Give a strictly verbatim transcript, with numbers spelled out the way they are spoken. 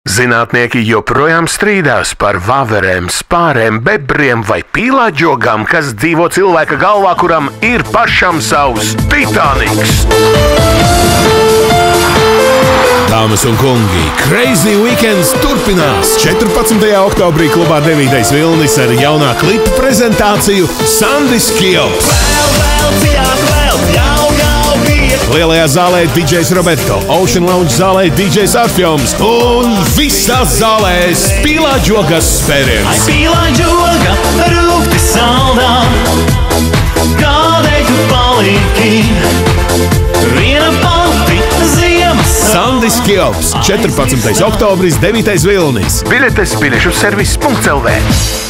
Zinātnieki joprojām strīdās par vaverēm, spārēm, bebriem vai pīlāģogām, kas dzīvo cilvēka galvā, kuram ir pašam savs Titaniks. Dāmas un kungi, Crazy Weekends turpinās! četrpadsmitajā oktobrī klubā devītais vilnis ar jaunā klipa prezentāciju Sandis Kiops. Lielajā zālē didžejs Roberto, Ocean Lounge zālē didžejs Arfjoms un visās zālēs pīlāģogas spēriens. Ai pīlāģoga, rūkti saldā, kādēļ tu paliki? Viena pati ziemas saldā. Sandis Kiops, četrpadsmitais oktobris, devītais vilnis. Biļetes biļešu servis punkts L V.